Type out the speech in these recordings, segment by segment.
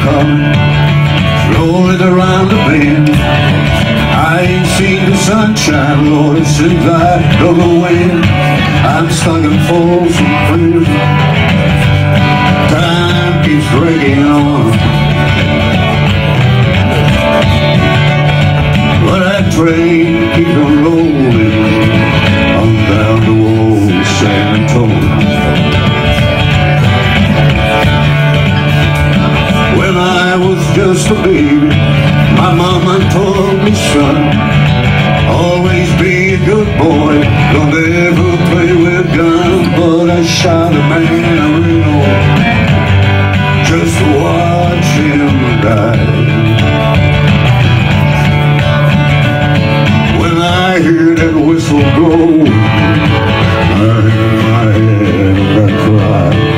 coming, rolling around the bend. I ain't seen the sunshine, Lord, since I don't know when. I'm stuck in Folsom Prison. Time keeps dragging on, but that train keeps on rolling on down the old San Antonio. When I was just a baby, my mama told me, son, always be a good boy, don't ever play with guns. But I shot a man I really know, just to watch him die. When I hear that whistle blow, I hang my head and I cry.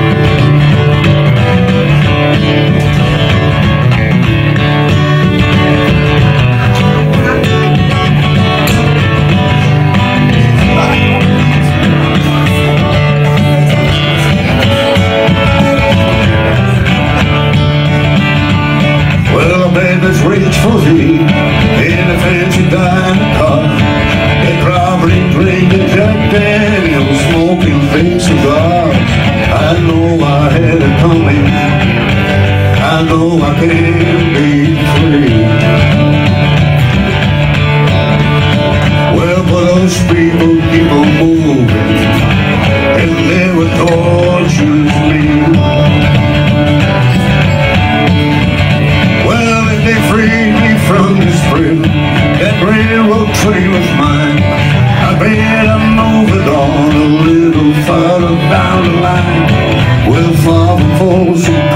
Let's reach for thee in a fancy diamond car. They probably drinking Jack Daniels, smoking fake cigars. I know I had it coming, I know I can be free. Well, but those people keep on moving, and they would torture me. They freed me from this prison. That railroad train was mine. I bet I'm moving on a little farther down the line. Well, far from Folsom